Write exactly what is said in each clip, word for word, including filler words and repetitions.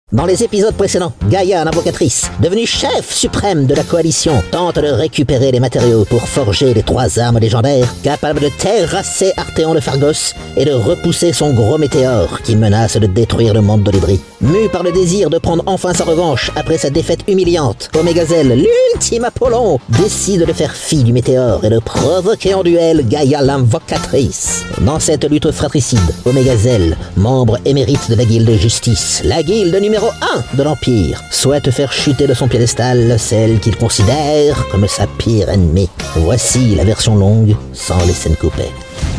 Dans les épisodes précédents, Gaïa, l'invocatrice, devenue chef suprême de la coalition, tente de récupérer les matériaux pour forger les trois armes légendaires, capables de terrasser Arthéon de Phargos et de repousser son gros météore qui menace de détruire le monde d'Olibri. Mue par le désir de prendre enfin sa revanche après sa défaite humiliante, Omeghazel, l'ultime Apollon, décide de faire fi du météore et de provoquer en duel Gaïa, l'invocatrice. Dans cette lutte fratricide, Omeghazel, membre émérite de la Guilde de Justice, la guilde numéro un de l'Empire, souhaite faire chuter de son piédestal celle qu'il considère comme sa pire ennemie. Voici la version longue, sans les scènes coupées.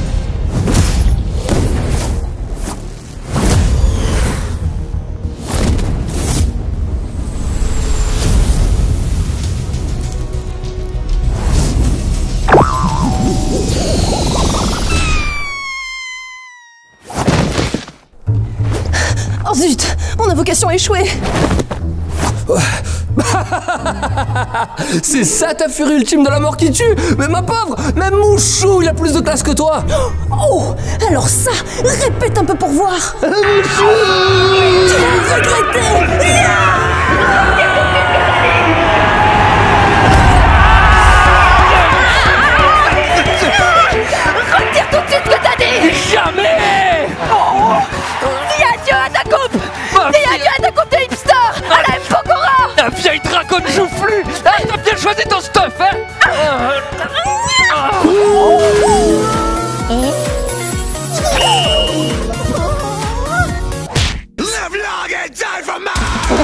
Oh zut! Mon invocation a échoué! C'est ça ta furie ultime de la mort qui tue? Mais ma pauvre, même Mouchou, il a plus de classe que toi! Oh! Alors ça! Répète un peu pour voir! Mouchou! Tu vas regretter! Retire tout de suite ce que t'as dit! Jamais! Oh! Dis adieu à ta coupe! Dis adieu à ta coupe de hipster! À la Mpokora! La vieille dragonne joufflue! Ah, t'as bien choisi ton stuff, hein? Live long and die for mine!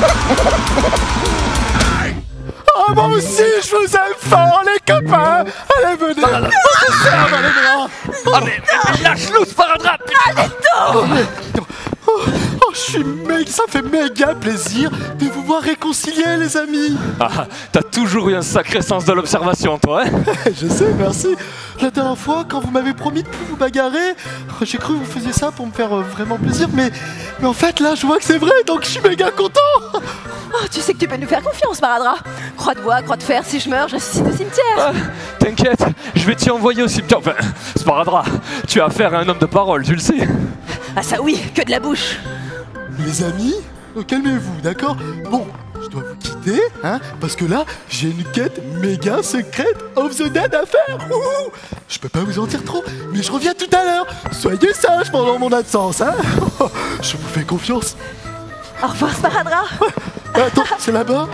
Oh, moi aussi, je vous aime fort, les copains! Allez, venez! On se serve, allez, bras! Ah, mais, mais lâche-nous, Sparadrap! Allez, Oh, oh, je suis mec, ça fait méga plaisir de vous voir réconcilier, les amis! Ah, t'as toujours eu un sacré sens de l'observation, toi, hein? Je sais, merci! La dernière fois, quand vous m'avez promis de plus vous bagarrer, j'ai cru que vous faisiez ça pour me faire euh, vraiment plaisir, mais, mais en fait, là, je vois que c'est vrai, donc je suis méga content! Oh, tu sais que tu peux nous faire confiance, Maradra. Croix de bois, croix de fer, si je meurs, je ressuscite au cimetière. Ah, t'inquiète, je vais t'y envoyer au cimetière. Enfin, Sparadrap, tu as affaire à un homme de parole, tu le sais. Ah ça oui, que de la bouche. Les amis, euh, calmez-vous, d'accord? Bon, je dois vous quitter, hein, parce que là, j'ai une quête méga secrète of the Dead à faire. Ouh, je peux pas vous en dire trop, mais je reviens tout à l'heure. Soyez sages pendant mon absence, hein. Je vous fais confiance. Au revoir, Sparadra. Attends, c'est là-bas.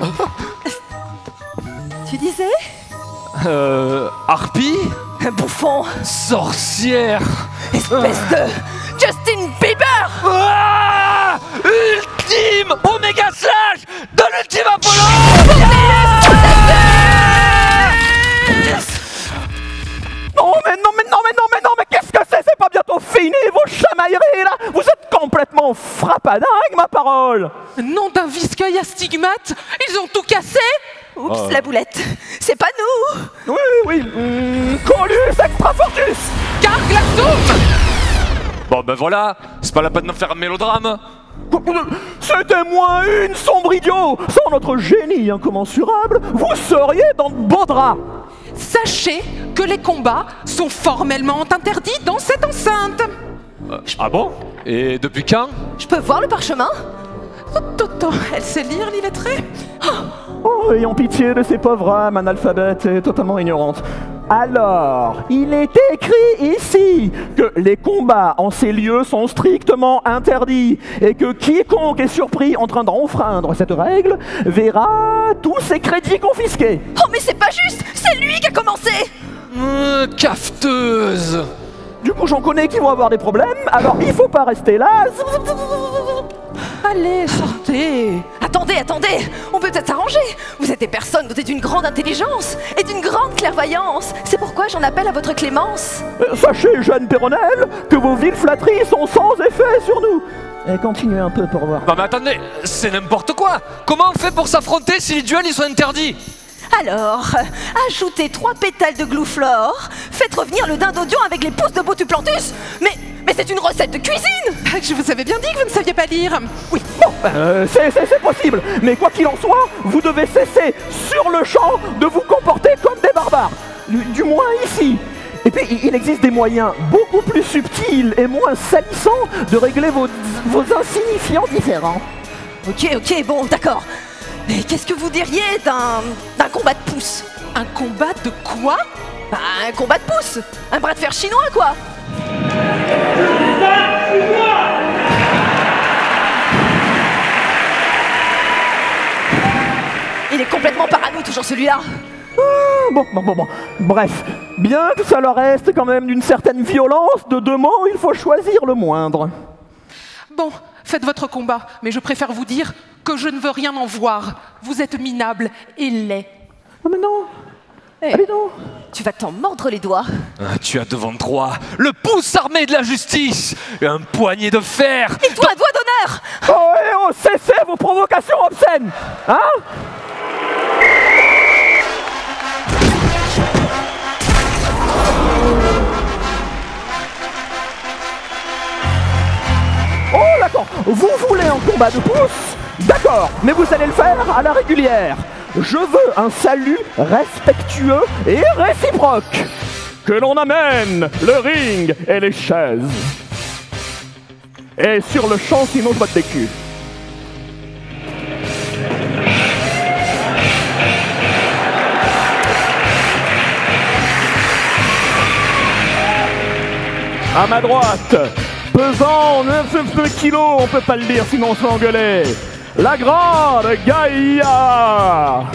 Tu disais? Euh... Harpie? Bouffon. Sorcière! Espèce de Justin Bieber. Ah, ultime Oméga Slash de l'ultime Apollon! Non mais non mais non mais non mais non mais qu'est-ce que c'est? C'est pas bientôt fini vos chamailleries là? Vous êtes complètement frappadingue, ma parole! Nom d'un visqueuil à stigmate, ils ont tout cassé. Oups, la boulette. C'est pas nous. Oui, oui, mmh, Colus extra fortus! Carglaxum. Bon ben voilà, c'est pas la peine de faire un mélodrame. C'était moins une, sombre idiot! Sans notre génie incommensurable, vous seriez dans de beaux draps! Sachez que les combats sont formellement interdits dans cette enceinte. Euh, ah bon? Et depuis quand? Je peux voir le parchemin? Toto, elle sait lire l'illettré? Oh, ayons pitié de ces pauvres âmes analphabètes et totalement ignorantes. Alors, il est écrit ici que les combats en ces lieux sont strictement interdits et que quiconque est surpris en train d'enfreindre cette règle verra tous ses crédits confisqués. Oh mais c'est pas juste. C'est lui qui a commencé. Euh, cafeteuse! Du coup, j'en connais qui vont avoir des problèmes, alors il faut pas rester là. Allez, sortez. Attendez, attendez. On peut peut-être s'arranger. Vous êtes des personnes dotées d'une grande intelligence et d'une grande clairvoyance. C'est pourquoi j'en appelle à votre clémence. Euh, Sachez, jeune Péronnelle, que vos viles flatteries sont sans effet sur nous. Et continuez un peu pour voir. Non mais attendez, c'est n'importe quoi! Comment on fait pour s'affronter si les duels ils sont interdits? Alors, ajoutez trois pétales de glouflore, faites revenir le dindodion avec les pousses de Botuplantus. Mais, mais c'est une recette de cuisine. Je vous avais bien dit que vous ne saviez pas lire. Oui, bon, euh, c'est c'est possible, mais quoi qu'il en soit, vous devez cesser sur le champ de vous comporter comme des barbares. Du, du moins ici. Et puis, il existe des moyens beaucoup plus subtils et moins salissants de régler vos, vos insignifiants différends. Ok, ok, bon, d'accord. Mais qu'est-ce que vous diriez d'un d'un combat de pouces? Un combat de quoi? Bah, un combat de pouces. Un bras de fer chinois, quoi. Il est complètement parano, toujours celui-là. Ah, bon, bon, bon, bon. Bref, bien que ça leur reste quand même d'une certaine violence, de deux mots, il faut choisir le moindre. Bon, faites votre combat, mais je préfère vous dire que je ne veux rien en voir. Vous êtes minable et laid. Non mais non. Hey, Allez non. tu vas t'en mordre les doigts. Ah, tu as devant toi le pouce armé de la justice, un poignet de fer. Et toi, un doigt d'honneur. Oh, eh, oh, cessez vos provocations obscènes. Hein? Oh d'accord, vous voulez un combat de pouces? D'accord, mais vous allez le faire à la régulière. Je veux un salut respectueux et réciproque. Que l'on amène le ring et les chaises. Et sur le champ, sinon je botte des culs. À ma droite, pesant neuf kilos, on peut pas le dire sinon on se fait engueuler. La grande Gaïa.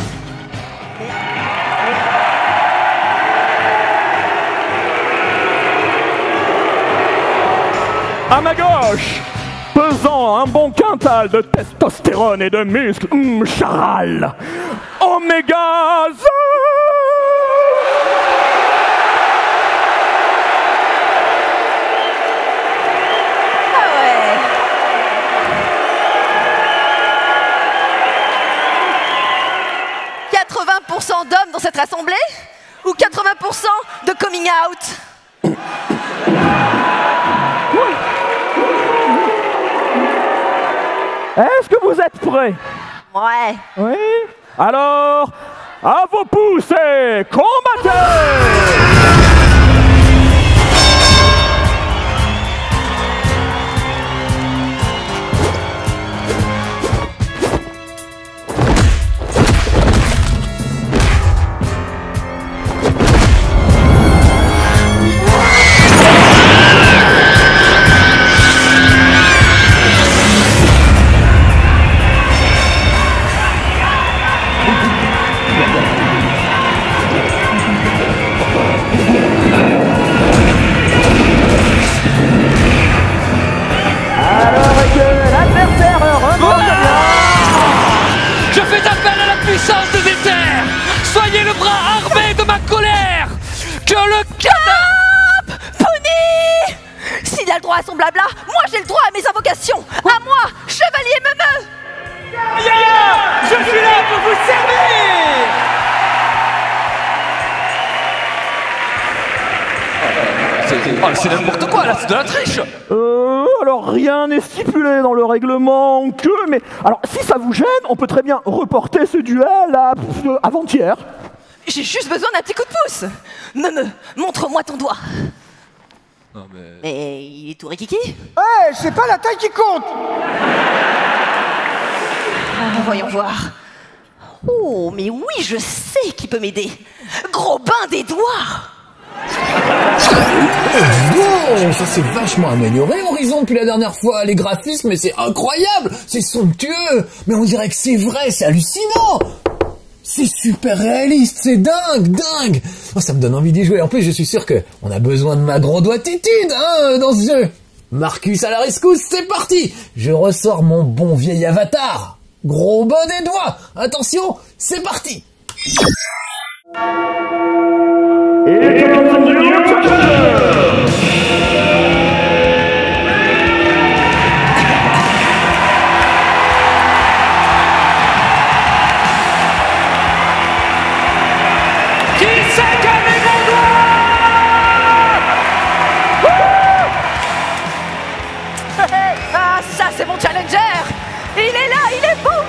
À ma gauche, pesant un bon quintal de testostérone et de muscles, hum, charal. Oméga Zo. quatre-vingts pour cent d'hommes dans cette assemblée? Ou quatre-vingts pour cent de coming out? Est-ce que vous êtes prêts? Ouais. Oui. Alors, à vos pouces et combattez! Puissance des éthers, soyez le bras armé de ma colère. Que le cadavre Pony. S'il a le droit à son blabla, moi j'ai le droit à mes invocations. À moi, chevalier Meumeu. Yeah, je suis là pour vous servir. C'est oh, c'est n'importe quoi là, c'est de la triche. Euh, alors rien n'est stipulé dans le règlement que, mais alors si ça vous gêne, on peut très bien reporter ce duel à euh, avant-hier. J'ai juste besoin d'un petit coup de pouce. Meumeu, montre-moi ton doigt. Non mais... Mais il est tout rikiki. Ouais, c'est pas la taille qui compte. Ah, voyons voir. Oh, mais oui, je sais qui peut m'aider. Gros bain des doigts. Bon, ça s'est vachement amélioré Horizon depuis la dernière fois. Les graphismes, mais c'est incroyable, c'est somptueux. Mais on dirait que c'est vrai, c'est hallucinant. C'est super réaliste, c'est dingue, dingue. Oh, ça me donne envie d'y jouer. En plus, je suis sûr que on a besoin de ma grande attitude hein, dans ce jeu. Marcus à la rescousse, c'est parti. Je ressors mon bon vieil avatar. Gros bas des doigts. Attention, c'est parti. Et Ah, ça c'est mon challenger. Il est là, il est beau.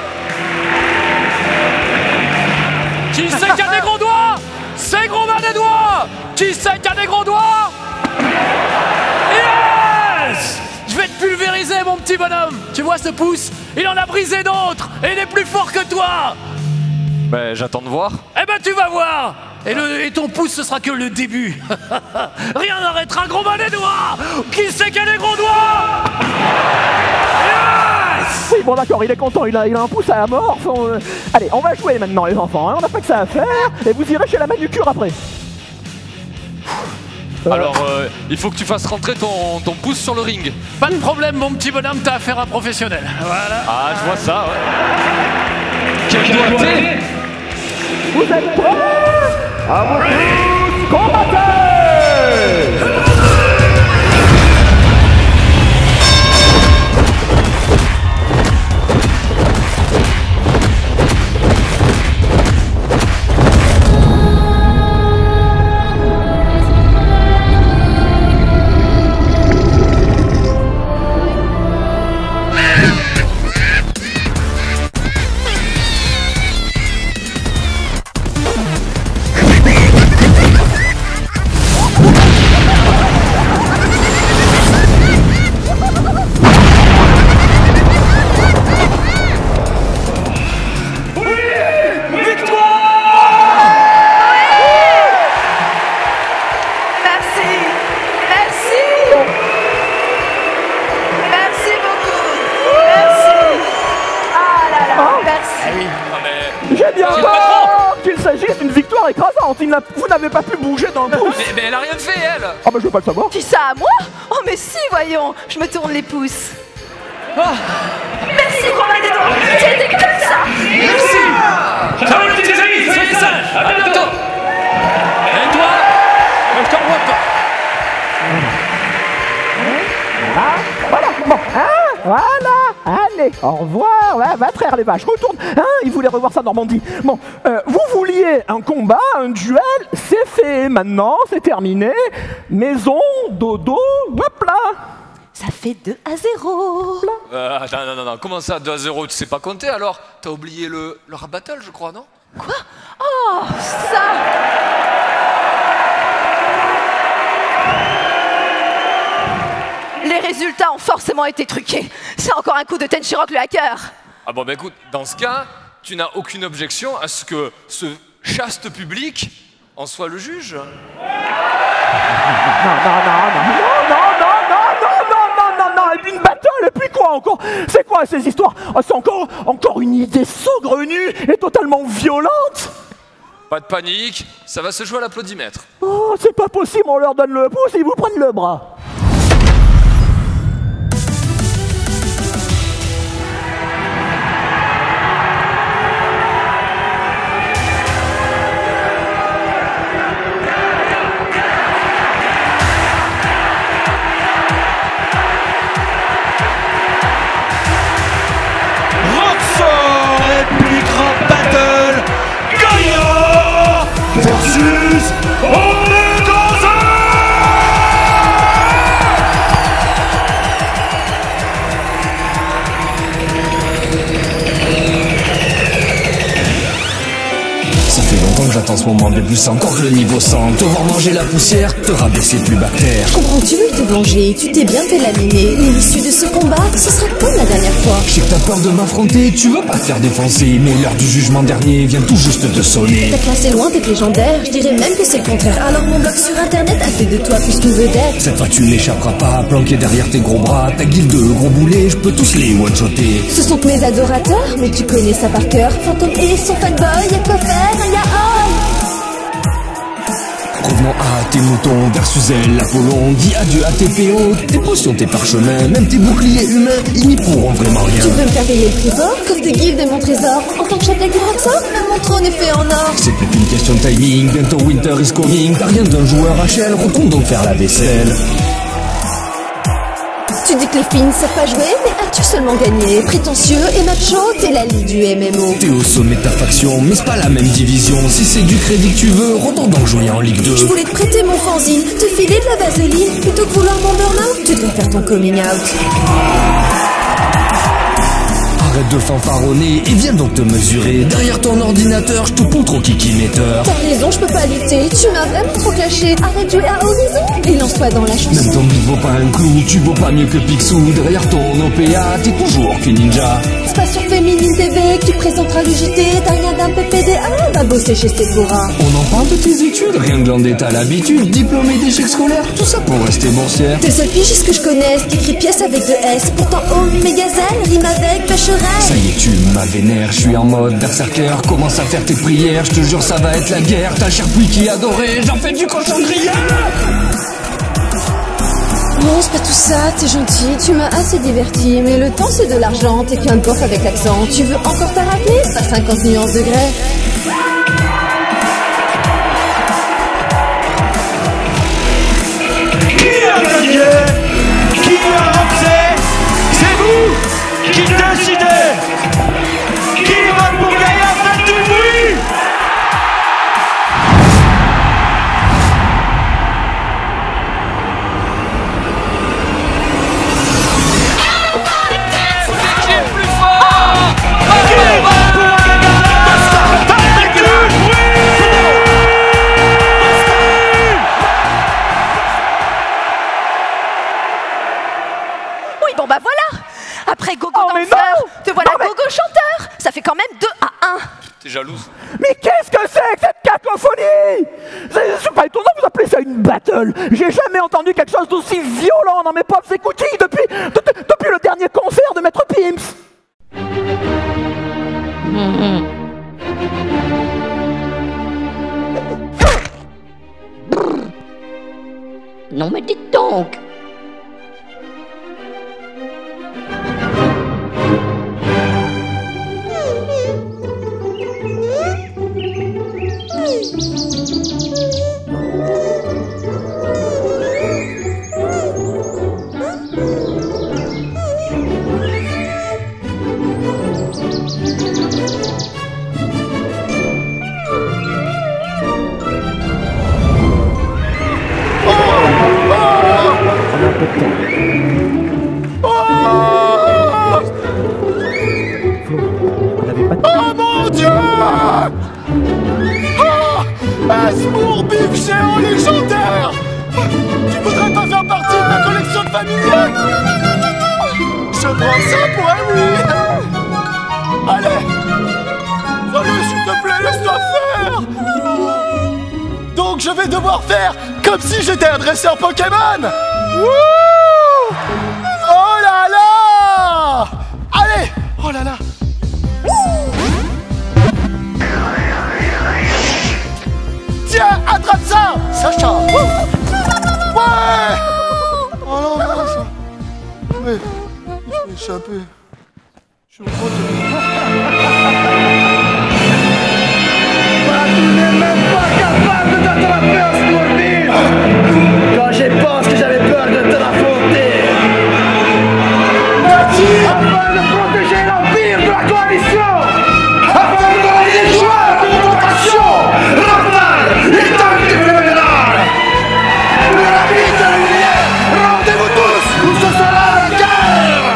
Qui c'est qui a des gros doigts? C'est Gros Bain des doigts. Qui c'est qui a des gros doigts? Yes! Je vais te pulvériser mon petit petit bonhomme, tu vois ce pouce? Il en a brisé d'autres et il est plus fort que toi. Ben, j'attends de voir. Eh ben, tu vas voir. Et, le, et ton pouce, ce sera que le début. Rien n'arrêtera gros bas des doigts. Qui c'est qui a les gros doigts? Yes! Oui, bon d'accord, il est content, il a, il a un pouce à la mort. Faut, euh, Allez, on va jouer maintenant les enfants, hein. On n'a pas que ça à faire, et vous irez chez la manucure après. Euh... Alors, euh, il faut que tu fasses rentrer ton, ton pouce sur le ring. Pas de problème, mon petit bonhomme, t'as affaire à un professionnel. Voilà. Ah, je vois ça, ouais. Quel doigté! Vous êtes prêts? À vous tous, combattez! Vous n'avez pas pu bouger dans le pouce. Mais, mais elle a rien fait, elle. Ah bah je veux pas le savoir. Qui ça, à moi? Oh mais si, voyons. Je me tourne les pouces. Oh. Merci, gros mal des doigts. C'était comme ça. Merci. Ciao les petits amis, soyez sages. À bientôt. Et toi, je t'en vois pas. Ah, voilà, bon, hein, voilà, allez, au revoir, ouais, va traire les vaches, retourne, hein, il voulait revoir sa Normandie. Bon, euh, vous vouliez un combat, un duel, c'est fait, maintenant, c'est terminé, maison, dodo, hop là. Ça fait deux à zéro. Euh, attends, non, non, non, comment ça, deux à zéro, tu sais pas compter alors? T'as oublié le, le rap battle, je crois, non? Quoi? Oh, ça. Les résultats ont forcément été truqués. C'est encore un coup de Tenchiroc le hacker. Ah bon, bah écoute, dans ce cas, tu n'as aucune objection à ce que ce chaste public en soit le juge? Non, non, non, non, non, non, non, non, non, non, non, non, et puis une battle, et puis quoi encore? C'est quoi ces histoires? oh, C'est encore, encore une idée saugrenue et totalement violente. Pas de panique, ça va se jouer à l'applaudimètre. Oh, c'est pas possible, on leur donne le pouce et ils vous prennent le bras. Versus Omega! Ça fait longtemps que j'attends ce moment, mais plus encore que le niveau cent. Te voir manger la poussière, te rabaisser plus bactère. Comprends-tu te venger? Tu t'es bien fait laminer. Mais l'issue de ce combat, ce sera comme la dernière fois. Je sais que t'as peur de m'affronter, tu veux pas te faire défoncer. Mais l'heure du jugement dernier vient tout juste de sonner. Ta classe est loin d'être légendaire, je dirais même que c'est le contraire. Alors mon blog sur internet a fait de toi plus qu'une vedette. Cette fois tu n'échapperas pas, planqué derrière tes gros bras. Ta guilde de gros boulets, je peux tous les one-shotter. Ce sont que mes adorateurs, mais tu connais ça par cœur. Fantôme et son fanboy, y'a quoi faire, y'a oi. Revenons à tes moutons versus elle, Apollon. Dis adieu à tes P O, tes potions, tes parchemins. Même tes boucliers humains, ils n'y pourront vraiment rien. Tu veux me faire payer le prix fort, comme tes guildes et mon trésor. En tant que chef du Roxor, même mon trône est fait en or. C'est plus qu'une question de timing, bientôt winter is coming. T'as rien d'un joueur H L, retourne donc faire la vaisselle. Tu dis que les filles ne savent pas jouer, mais as-tu seulement gagné? Prétentieux et macho, t'es la lie du M M O. T'es au sommet de ta faction, mais c'est pas la même division. Si c'est du crédit que tu veux, retourne donc jouer en Ligue deux. Je voulais te prêter mon fanzine, te filer de la vaseline. Plutôt que vouloir mon burn-out, tu devrais faire ton coming out. Arrête de fanfaronner et viens donc te mesurer. Derrière ton ordinateur, je te poutre au kikiméteur. T'as raison, je peux pas lutter. Tu m'as vraiment trop caché. Arrête de jouer à Horizon et lance-toi dans la chanson. Même ton beat vaut pas un clou, tu vaux pas mieux que Picsou. Derrière ton O P A, t'es toujours qu'une ninja. C'est pas sur Féminine T V que tu présenteras le J T. T'as rien d'un P P D A, va bosser chez Sephora. On en parle de tes études, rien glander t'as l'habitude. Diplômé d'échec scolaire, tout ça pour rester boursière. T'es seul pigiste que je connaisse qui écrit pièce avec deux S. Pourtant Omega Zen rime avec Becherel. Ça y est, tu m'as vénère, je suis en mode berserker. Commence à faire tes prières, je te jure ça va être la guerre. T'as le Cherpouille qui est adoré, j'en fais du cochon grillé. Non, c'est pas tout ça, t'es gentil, tu m'as assez diverti. Mais le temps c'est de l'argent, t'es qu'un bof avec l'accent. Tu veux encore t'arrêter? Pas cinquante nuances de grès. Qui a gagné? Qui a lancé? C'est vous qui décidez. Qui vote pour Gaïa? Faites du bruit! Qui est plus fort? Qui vote pour Gaïa? Faites du bruit! Oui, bon bah voilà. Après Gogo Oh, mais danseur, non. te voilà Non, mais- Gogo chanteur. Ça fait quand même deux à un. T'es jalouse? Mais qu'est-ce que c'est que cette cacophonie? C'est c'est pas étonnant que vous appelez ça une battle. J'ai jamais entendu quelque chose d'aussi violent dans mes propres écoutilles depuis, de- de- depuis le dernier concert de Maître Pimps. Non mais dites donc. Oh mon Dieu! Oh, Asmour bif géant légendaire! Tu voudrais pas faire partie de ma collection familiale? Je prends ça pour un oui! Allez! Allez, s'il te plaît, laisse-toi faire! Donc je vais devoir faire comme si j'étais un dresseur Pokémon! Wouh! Oh là là! Allez! Oh là là! Tiens, attrape ça, Sacha. Ouais. Oh non, non, ça. Mais, je vais échapper. Je suis trop Tu n'es même pas capable de t'attraper à ce mobile. Quand j'ai pensé que j'avais peur de te l'affronter. Afin de protéger l'empire de la coalition. Afin de donner des joueurs de notre action. Rafale, étendue phénoménale. Pour la vie de l'univers, rendez-vous tous où ce sera la guerre.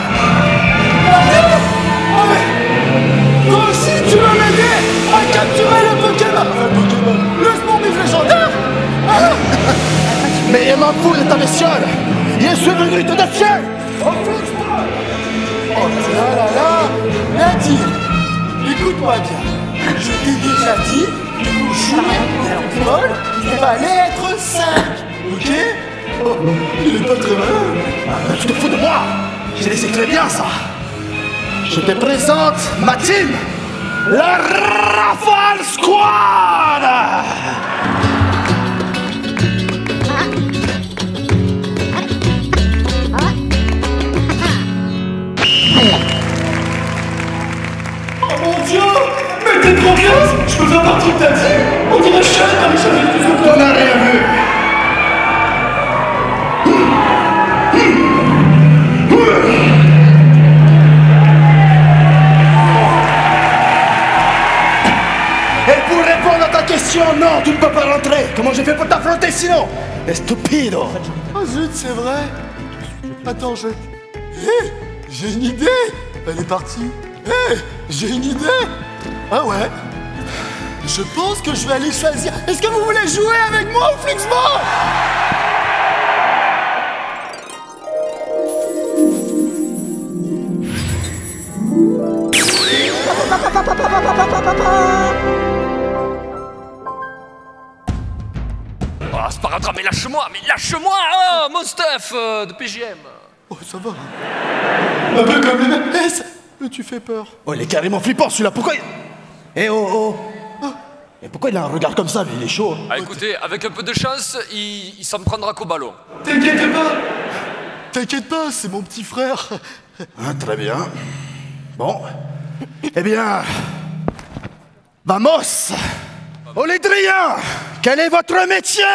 Oh mais... Toi aussi, tu veux m'aider à capturer le Pokémon. Enfin, le Pokémon. Le Smurfif légendaire. Ah. Mais je m'en fous de ta bestiole. Je suis venu te défier. Oh là là là. Nadir, écoute-moi bien. Je t'ai déjà dit que pour jouer à football, il fallait être cinq. Ok? Oh, il est pas très malin. Tu te fous de moi. Je le sais très bien ça. Je te présente ma team, la Rafale Squad. Oh mon Dieu! Mais t'es trop bien! Je peux faire partie de ta team! On dirait Sean dans les cheveux du tout. On n'a rien vu. Et pour répondre à ta question, non, tu ne peux pas rentrer. Comment j'ai fait pour t'affronter sinon? Stupido. Oh zut, c'est vrai! Attends, je... Hé! J'ai une idée! Elle est partie! Hé, j'ai une idée. Ah ouais. Je pense que je vais aller choisir. Est-ce que vous voulez jouer avec moi au Fluxball? Oh, c'est pas grave, mais lâche-moi, mais lâche-moi, oh, mon stuff euh, de P J M. Oh, ça va. Un peu comme les mêmes. Eh, ça... Mais tu fais peur. Oh, il est carrément flippant celui-là. Pourquoi il... Eh oh oh. Et pourquoi il a un regard comme ça? Mais il est chaud. Ah, écoutez, avec un peu de chance, il, il s'en prendra qu'au ballon. T'inquiète pas. T'inquiète pas, c'est mon petit frère. Ah, très bien. Bon. Eh bien... Vamos! Olédrien! Quel est votre métier?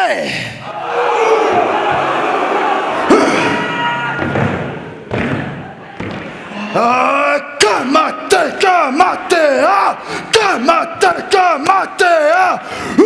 Ah, kamate, kamate, ah, kamate, kamate, ah.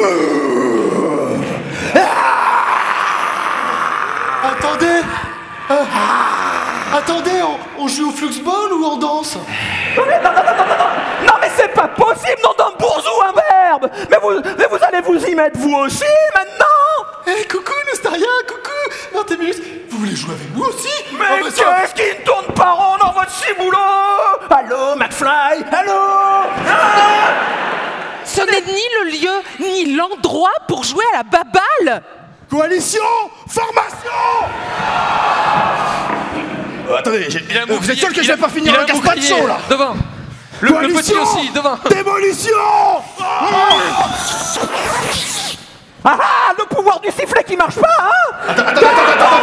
Attendez. Euh, attendez, on, on joue au Fluxball ou on danse? Non mais, non, non, non, non, non, non, mais c'est pas possible, nom d'un bourgeois, un verbe. Mais vous, mais vous allez vous y mettre vous aussi, maintenant. Eh, hey, coucou, Nostaria, coucou, Martémus. Vous voulez jouer avec nous aussi? Mais oh, qu'est-ce ça... qui ne tourne pas rond dans votre ciboulot? Allô, McFly? Allô? Ah, ce n'est ni le lieu, ni l'endroit pour jouer à la baballe. Coalition, formation. Oh, attendez, euh, vous êtes sûr que je vais pas finir le Gaspacho là? Devant. Le, le petit aussi, devant. Démolition. Oh, ah ah, le pouvoir du sifflet qui marche pas, hein? Attends, attends, attends, attends,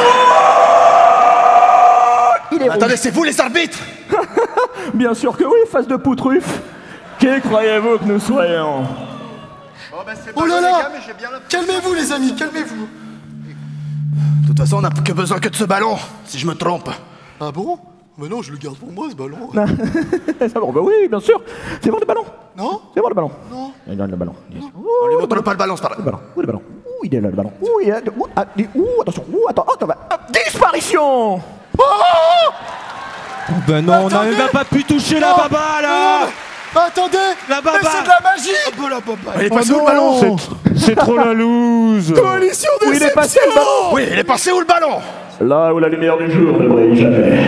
attends. Attendez, c'est vous les arbitres? Bien sûr que oui, face de poutruffe. Qui croyez-vous que nous soyons? Bon, ben, oh là là, calmez-vous les amis, calmez-vous. De toute façon, on n'a que besoin que de ce ballon, si je me trompe. Ah bon? Mais non, je le garde pour moi, ce ballon. Ça bon, bah oui, bien sûr. C'est bon le ballon? Non? C'est bon le ballon? Non. Il donne le ballon. On lui montre pas le ballon, c'est pas le ballon. Où est le ballon? Où il est là, le ballon? Où il est là? Où, ah, où, attention, où, attends, attends, attends. Disparition! Oh, ben non, on n'avait même pas pu toucher la baba là! Attendez! La baba! Mais c'est de la magie! Un peu la baba! Il est passé où le ballon? C'est trop la loose! Coalition de Où il est passé le ballon? Oui, il est passé où le ballon? Là où la lumière du jour ne brille jamais.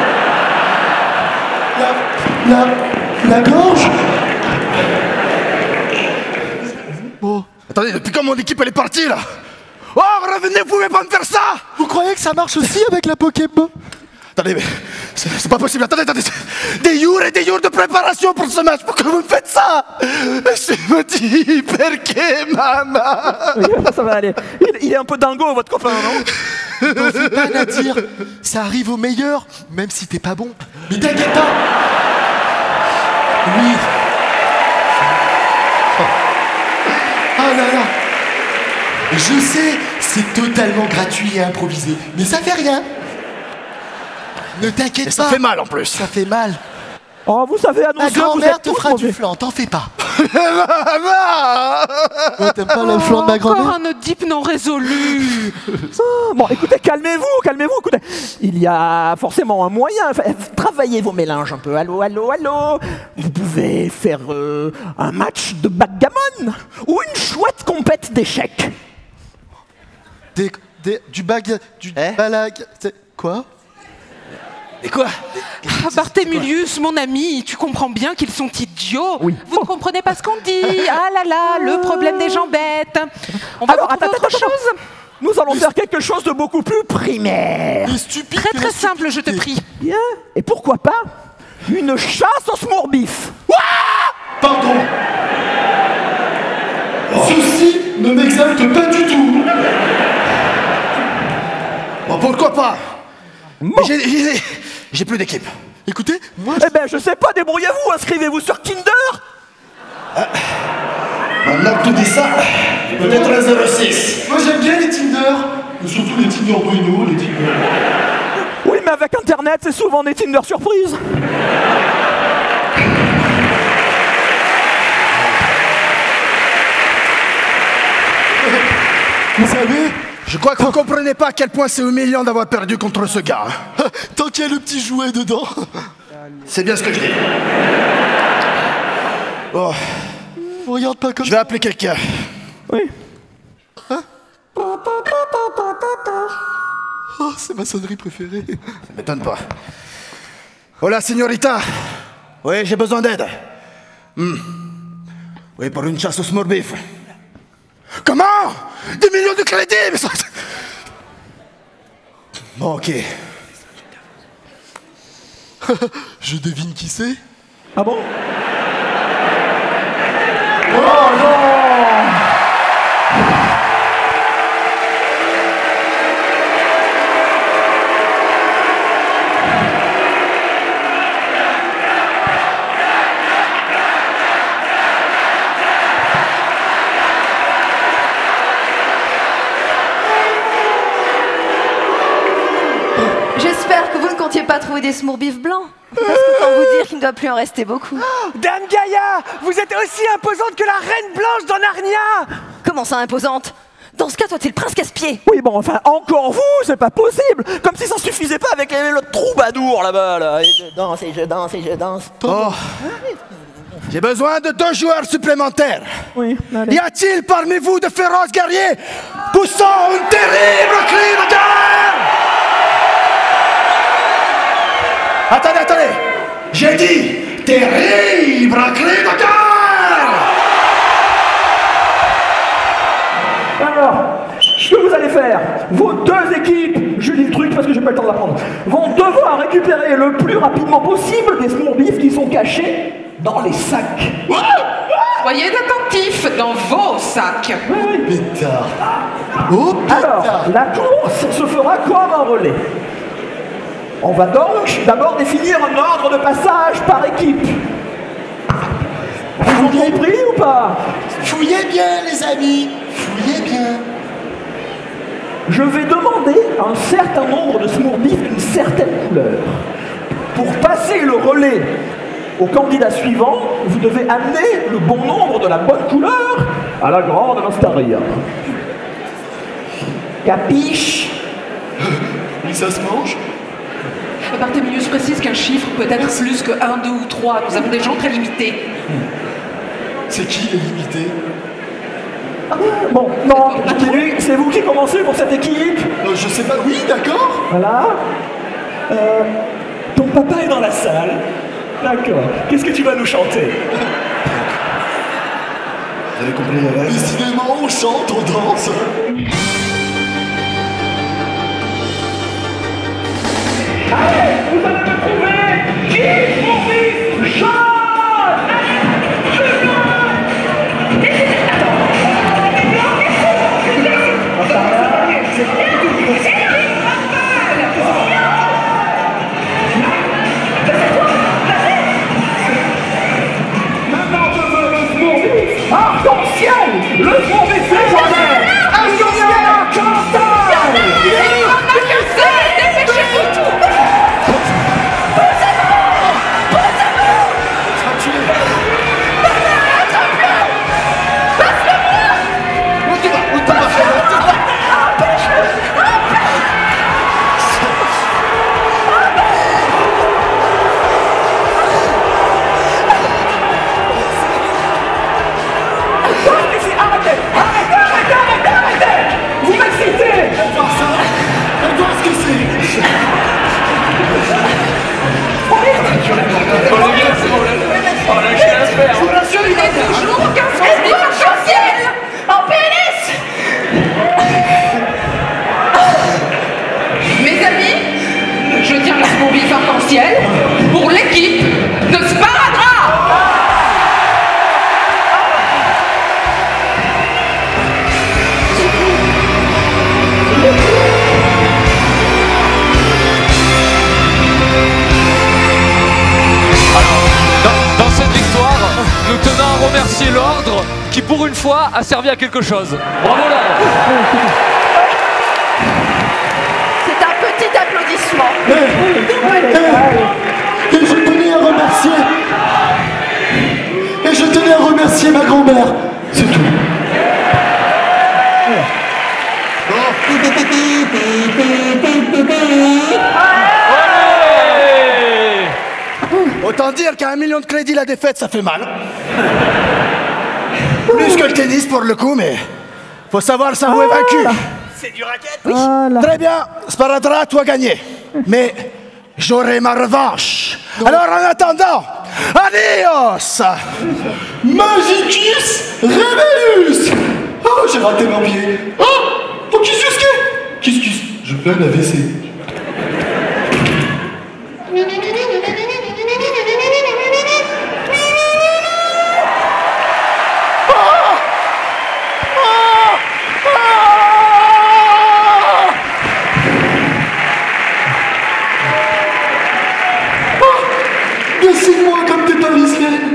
La... la... la gorge? Oh. Attendez, depuis quand mon équipe elle est partie là? Oh, revenez, vous pouvez pas me faire ça! Vous croyez que ça marche aussi avec la Pokéball? Attendez, mais c'est pas possible, attendez, attendez. Des jours et des jours de préparation pour ce match, pourquoi vous me faites ça? Je me dis, perché, maman? Ça va aller. Il, il est un peu dingo, votre copain, non? T'en fais pas, Nadir. Ça arrive au meilleur, même si t'es pas bon. Mais t'inquiète pas. Oui. Oh là là. Je sais, c'est totalement gratuit et improvisé, mais ça fait rien. Ne t'inquiète pas. Ça fait mal en plus. Ça fait mal. Oh, vous savez, annoncer, la grand-mère te fera mauvais. du flan, t'en fais pas. Ouais, t'aimes pas le flan de ma grand-mère? Encore un Oedipe non résolu. Ah, bon, écoutez, calmez-vous, calmez-vous. Écoutez, il y a forcément un moyen. Enfin, travaillez vos mélanges un peu. Allô, allô, allô. Vous pouvez faire euh, un match de backgammon ou une chouette compète d'échecs. Des, des, du bag, du eh balag, c'est quoi? Et quoi? Ah, Barthémulius, mon ami, tu comprends bien qu'ils sont idiots. Oui. Vous ne comprenez pas ce qu'on dit. Ah là là, le problème des gens bêtes. On va Alors, attends, autre attends, chose. Attends. Nous allons faire quelque chose de beaucoup plus primaire. Stupide, très très simple, je te prie. Bien. Et pourquoi pas une chasse au smoorbif? Pardon. Ceci ne m'exalte pas du tout. Bon, pourquoi pas? Bon. J'ai plus d'équipe. Écoutez, moi... Eh ben, je sais pas, débrouillez-vous, inscrivez-vous sur Tinder. Ah. Maintenant que tu dis ça, peut-être un zéro six. Moi j'aime bien les Tinder, mais surtout les Tinder Bruno, les Tinder... Oui, mais avec Internet, c'est souvent des Tinder surprises. Vous savez... Je crois que vous comprenez pas à quel point c'est humiliant d'avoir perdu contre ce gars. Tant qu'il y a le petit jouet dedans. C'est bien ce que je dis. Bon. Regarde pas comme Je vais appeler quelqu'un. Oui. Hein? Oh, c'est ma sonnerie préférée. Ça m'étonne pas. Hola, signorita. Oui, j'ai besoin d'aide. Hmm. Oui, pour une chasse au small beef. Comment? Des millions de crédits, mais ça... Bon, ok. Je devine qui c'est. Ah bon? Oh non! J'espère que vous ne comptiez pas trouver des smoorbifs blancs. Parce que quand vous dire qu'il ne doit plus en rester beaucoup. Dame Gaïa, vous êtes aussi imposante que la Reine Blanche dans Narnia. Comment ça, imposante? Dans ce cas, toi, t'es le prince casse-pied. Oui, bon, enfin, encore vous, c'est pas possible. Comme si ça suffisait pas avec les, le troubadour là-bas, là. Et je danse, et je danse, et je danse. Oh. J'ai besoin de deux joueurs supplémentaires. Oui, allez. Y a-t-il parmi vous de féroces guerriers poussant une terrible cri de guerre? Attendez, attendez. J'ai dit terrible cri de guerre. Alors, ce que vous allez faire, vos deux équipes, je lis le truc parce que j'ai pas le temps de l'apprendre, vont devoir récupérer le plus rapidement possible des smoorbifs qui sont cachés dans les sacs. Soyez attentifs dans vos sacs. Oui, oui. Pétard. Oh, pétard. Alors, la course se fera comme un relais. On va donc d'abord définir un ordre de passage par équipe. Vous avez compris ou pas? Fouillez bien, les amis. Fouillez bien. Je vais demander un certain nombre de smoorbifs d'une certaine couleur. Pour passer le relais au candidat suivant, vous devez amener le bon nombre de la bonne couleur à la grande Nostaria. Capiche? Mais ça se mange? Barthémius précise qu'un chiffre peut être plus que un, deux ou trois. Nous avons des gens très limités. C'est qui les limités? Bon, non, je continue. C'est vous qui commencez pour cette équipe? euh, Je sais pas, oui, d'accord. Voilà. Euh, ton papa est dans la salle. D'accord. Qu'est-ce que tu vas nous chanter? Vous avez compris? euh, Décidément, on chante, on danse. Allez, vous allez me trouver qui smoorbif chante. Maintenant je veux le smoorbif arc-en-ciel. Le smoorbif légendaire. Arc-en-ciel, arc-en-ciel. Mes amis, je tiens le smoorbif arc-en-ciel pour l'équipe de Sparadrap. Dans, dans cette victoire, nous tenons à remercier l'ordre qui, pour une fois, a servi à quelque chose. Bravo l'ordre. C'est un petit applaudissement. Et je tenais à remercier. Et je tenais à remercier ma grand-mère. C'est tout. Allez. Autant dire qu'à un million de crédits la défaite, ça fait mal. Plus que le tennis pour le coup, mais faut savoir s'avouer Ah. vaincu. C'est du racket? Oui. Voilà. Très bien, Sparadra, toi gagné. Mais j'aurai ma revanche. Alors en attendant, adios! Magicus Rebellus. Oh, j'ai raté mon pied. Oh, oh, qu'est-ce que c'est? Qu'est-ce que je fais un A V C. Dessine-moi comme t'es parisienne.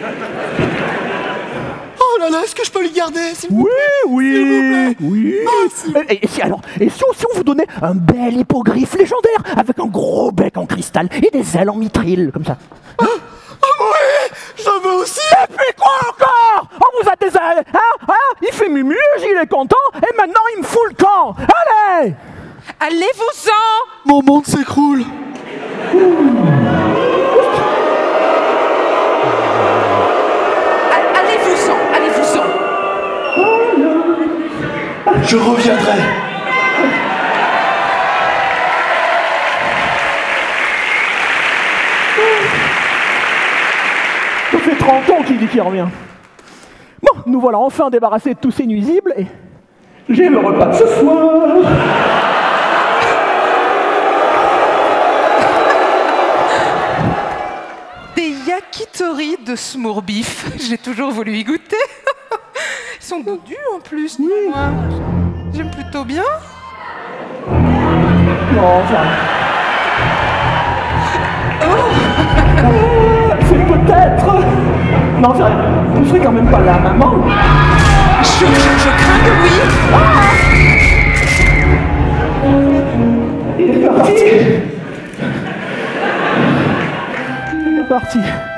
Oh là là, est-ce que je peux le garder s'il vous Oui, plaît? oui, S'il vous plaît. oui. Merci. Et, et si, alors, et si on, si on vous donnait un bel hippogriffe légendaire avec un gros bec en cristal et des ailes en mithril, comme ça? Ah oui, je veux aussi. Et puis quoi encore? On vous a des ailes, hein, hein? Il fait mumuge, il est content, et maintenant il me fout le camp. Allez! Allez-vous-en! Mon monde s'écroule. A- Allez-vous-en! Allez-vous-en! Je reviendrai. Ça fait trente ans qu'il dit qu'il revient. Bon, nous voilà enfin débarrassés de tous ces nuisibles et j'ai le repas de ce soir. Des yakitori de Smoorbif. J'ai toujours voulu y goûter. Ils sont dodus en plus, dis-moi. J'aime plutôt bien. Non, ça. Euh, c'est peut-être. Non, c'est rien. Je serai quand même pas là, maman. Je, je, je crains que oui. Ah, il est parti. Il est parti.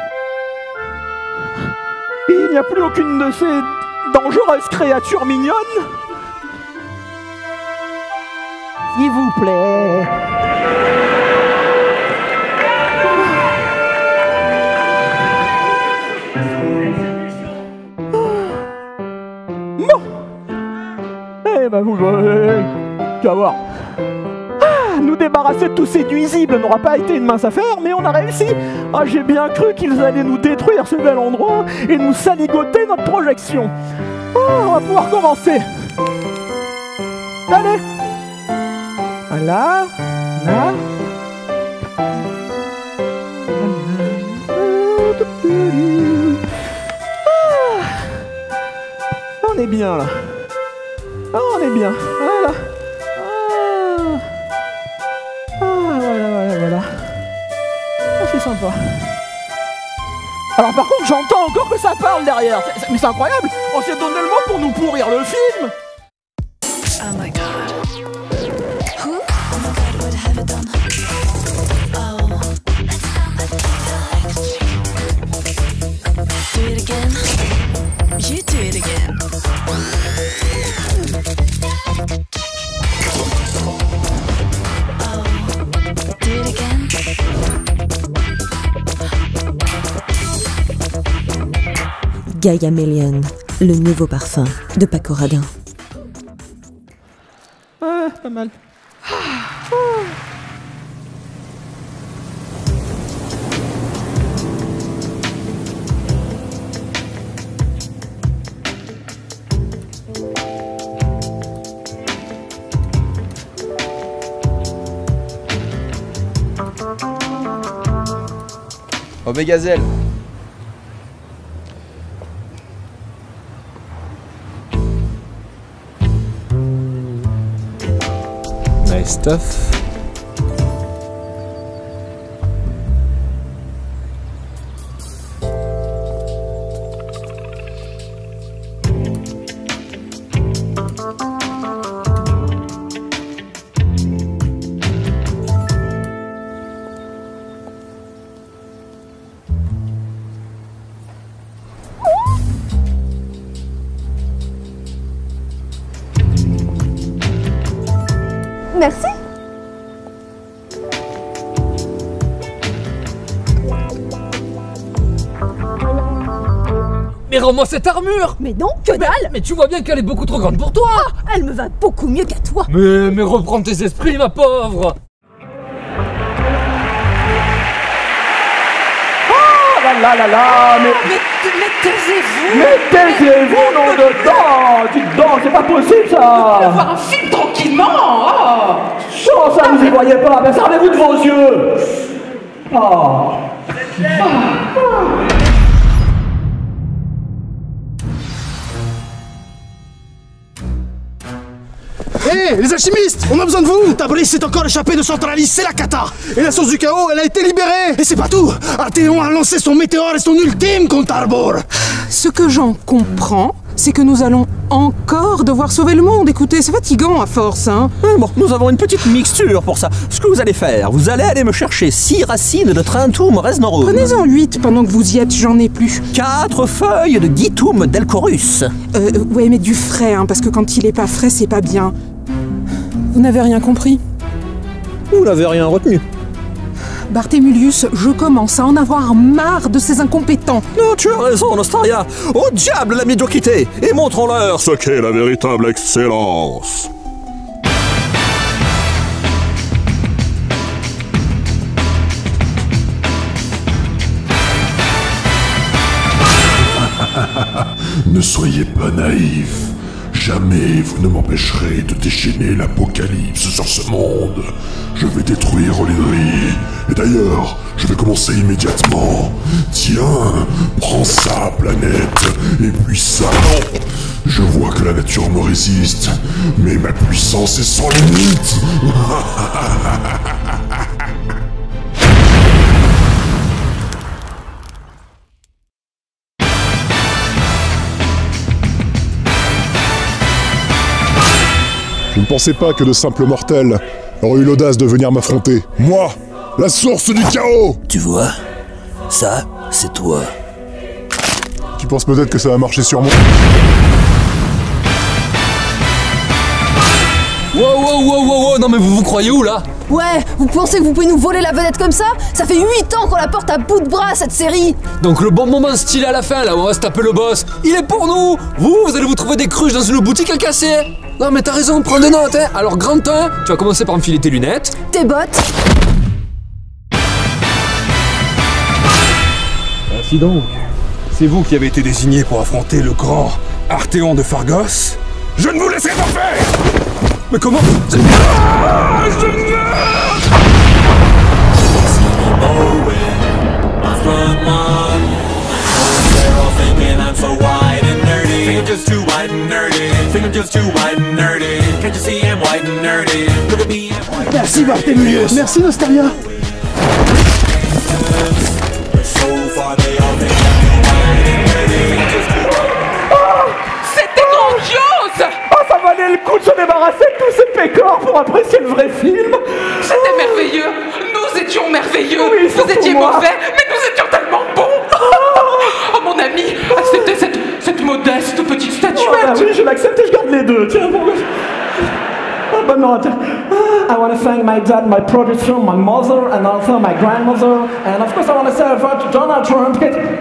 Il n'y a plus aucune de ces dangereuses créatures mignonnes. S'il vous plaît. Bon. Eh ben vous, euh, tu vas voir. Ah, nous débarrasser de tous ces nuisibles n'aura pas été une mince affaire, mais on a réussi. Ah, j'ai bien cru qu'ils allaient nous détruire ce bel endroit et nous saligoter notre projection. Oh, on va pouvoir commencer. Allez. Voilà. Là. Ah. On est bien là. Ah, on est bien. Voilà. Ah, ah voilà, voilà, voilà. Ah, c'est sympa. Alors par contre, j'entends encore que ça parle derrière. C'est- c'est- mais c'est incroyable. On s'est donné le mot pour nous pourrir le film. Oh my god. Who? Oh my god, what have I done? Oh. Do it again. You do it again. Oh. Do it again. Gaia Million, le nouveau parfum de Paco Radin. Ah, pas mal. Omégazelle. Nice stuff. Merci. Mais rends-moi cette armure. Mais non, que dalle. Mais tu vois bien qu'elle est beaucoup trop grande pour toi. Ah, elle me va beaucoup mieux qu'à toi. Mais, mais reprends tes esprits, ma pauvre. Ah là là là là, mais... Mais, mais taisez-vous. Mais taisez-vous, nom de temps. Dites donc, c'est pas possible, ça. On va voir un film tranquillement. Oh. Oh, ça, vous y voyez pas. Mais servez-vous de vos yeux. Oh. Hé, hey, les alchimistes, on a besoin de vous. Tabriz s'est encore échappé de Centralis, c'est la cata. Et la source du chaos, elle a été libérée. Et c'est pas tout. Arthéon a lancé son météore et son ultime contre Arbor. Ce que j'en comprends, c'est que nous allons encore devoir sauver le monde. Écoutez, c'est fatigant à force, hein. Bon, nous avons une petite mixture pour ça. Ce que vous allez faire, vous allez aller me chercher six racines de Trentum resnorum. Prenez-en huit pendant que vous y êtes, j'en ai plus. Quatre feuilles de Gitum delcorus. Euh, ouais, mais du frais, hein, parce que quand il est pas frais, c'est pas bien. Vous n'avez rien compris? Vous n'avez rien retenu. Barthémulius, je commence à en avoir marre de ces incompétents. Non, tu as raison, Nostaria. Au diable la médiocrité et montrons-leur ce qu'est la véritable excellence. Ne soyez pas naïfs. Jamais vous ne m'empêcherez de déchaîner l'apocalypse sur ce monde. Je vais détruire Olydrie. Et d'ailleurs, je vais commencer immédiatement. Tiens, prends ça, planète. Et puis ça. Je vois que la nature me résiste. Mais ma puissance est sans limite. Je ne pensais pas que de simples mortels auraient eu l'audace de venir m'affronter. Moi, la source du chaos! Tu vois, ça, c'est toi. Tu penses peut-être que ça va marcher sur moi? Wow, wow, wow, wow, wow, non mais vous vous croyez où là? Ouais, vous pensez que vous pouvez nous voler la vedette comme ça? Ça fait huit ans qu'on la porte à bout de bras, cette série. Donc le bon moment stylé à la fin, là où on va se taper le boss, il est pour nous. Vous, vous allez vous trouver des cruches dans une boutique à casser. Non mais t'as raison, prends des notes, hein. Alors grand un, tu vas commencer par me filer tes lunettes. Tes bottes. Ainsi donc, c'est vous qui avez été désigné pour affronter le grand Arthéon de Phargos. Je ne vous laisserai pas faire. Mais comment? Ah, je Merci Barthémulius. Merci Nostaria. C'était grandiose. Oh, ça valait le coup de se débarrasser de tous ces pécores pour apprécier le vrai film. C'était merveilleux. Nous étions merveilleux. Oui, vous étiez moi. mauvais, mais nous étions tellement bons. Oh mon ami, acceptez cette, cette modeste petite statuette. Oh, bah oui, je l'accepte et je garde les deux. Tiens, bon. Oh, bah non, attends. I want to thank my dad, my producer, my mother, and also my grandmother. And of course, I want to say a word to Donald Trump.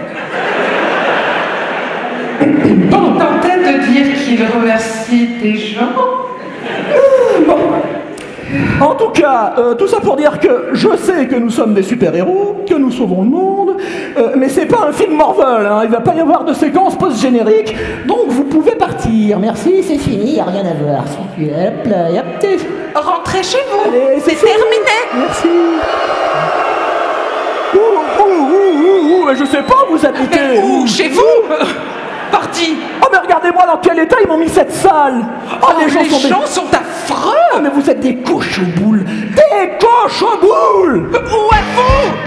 On tentait de dire qu'il remercie des gens. Bon. En tout cas, euh, tout ça pour dire que je sais que nous sommes des super-héros, que nous sauvons le monde, euh, mais c'est pas un film Marvel, hein, il va pas y avoir de séquence post-générique, donc vous pouvez partir. Merci, c'est fini, y a rien à voir. Hop là, hop, t'es... Rentrez chez vous. Allez, c'est terminé. Merci. Ouh, ouh, ouh, ouh, ouh, je sais pas où vous habitez. Où? Chez vous? Parti. Oh mais regardez-moi dans quel état ils m'ont mis cette salle. Oh, oh, les gens, les gens, sont, sont, des... sont affreux. Oh, mais vous êtes des cochons-boules. Des cochons-boules. Où êtes-vous?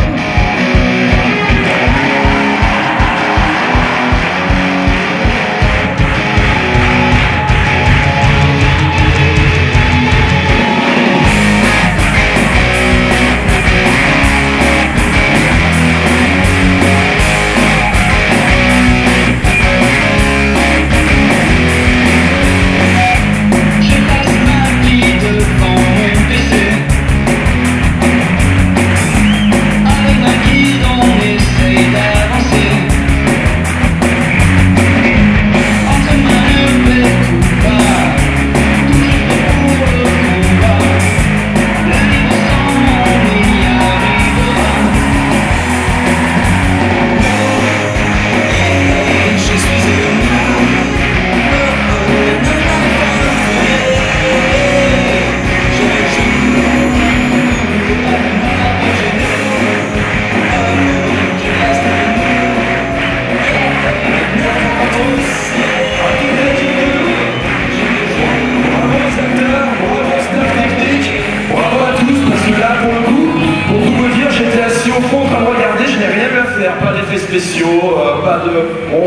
Devant mon P C.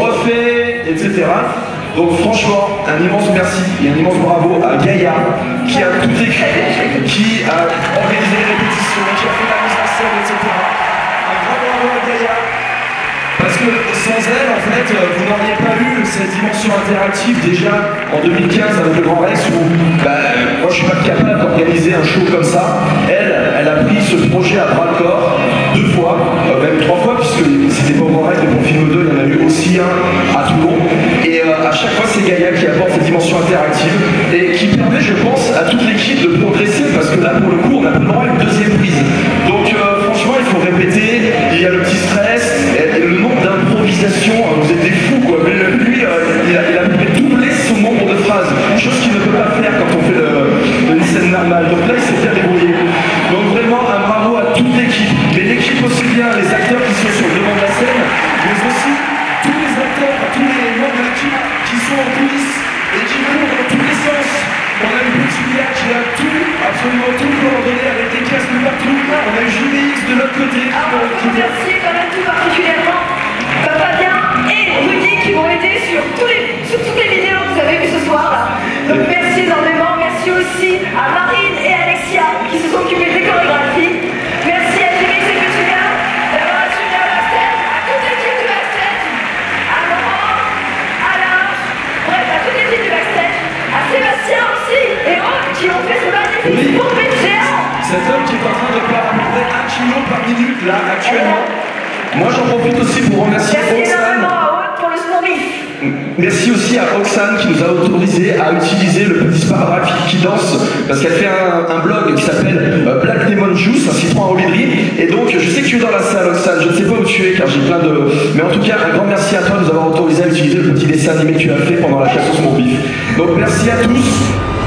refait, et cetera. Donc franchement, un immense merci et un immense bravo à Gaïa qui a tout écrit, qui a organisé les répétitions, qui a fait la mise en scène, et cetera. Un grand bravo à Gaïa. Parce que sans elle, en fait, vous n'auriez pas eu cette dimension interactive déjà en deux mille quinze avec le Grand Rex où bah, moi je suis pas capable d'organiser un show comme ça. Elle, elle a pris ce projet à bras le corps deux fois, euh, même trois fois, puisque c'était pas au Grand Rex, mais pour Film deux, il y en a eu aussi un à Toulon. Et euh, à chaque fois, c'est Gaïa qui apporte cette dimension interactive et qui permet, je pense, à toute l'équipe de progresser parce que là, pour le coup, on n'a pas le droit à une deuxième prise. Donc euh, franchement, il faut répéter, il y a le petit stress, et, et le nombre d'improvisation, vous êtes des fous quoi, mais lui, euh, il, a, il a doublé son nombre de phrases, chose qu'il ne peut pas faire quand on fait le, une scène normale, donc là il s'est bien débrouillé. Donc vraiment un bravo à toute l'équipe, mais l'équipe aussi bien les acteurs qui sont sur le devant de la scène, mais aussi tous les acteurs, tous les membres de l'équipe qui sont en coulisses et qui courent dans tous les sens. On a eu Petsulia qui a tout, absolument tout coordonné avec des casques partout, on a eu J V X de l'autre côté. Ah, on peut remercier quand même tout particulièrement Fabien et Rudy qui m'ont aidé sur, tous les, sur toutes les vidéos que vous avez vues ce soir là. Donc merci énormément, merci aussi à Marine et Alexia qui se sont occupées des chorégraphies. Merci à Jimmy et Petsulia d'avoir assuré à backstage, à toute l'équipe du backstage, à Laurent, à Alain, bref à toute l'équipe du backstage, à Sébastien aussi et autres qui ont fait ce magnifique pompé géant. Cet homme qui est en train de perdre à peu près un kilo par minute là actuellement. Moi j'en profite aussi pour remercier Roxane. Pour le Smurfy. Merci aussi à Roxane qui nous a autorisé à utiliser le petit sparadrap qui, qui danse parce qu'elle fait un, un blog qui s'appelle euh, Black Lemon Juice, un citron à robillerie. Et donc je sais que tu es dans la salle Roxane, je ne sais pas où tu es car j'ai plein de... Mais en tout cas un grand merci à toi de nous avoir autorisé à utiliser le petit dessin animé que tu as fait pendant la chasse au Smurfy. Donc merci à tous.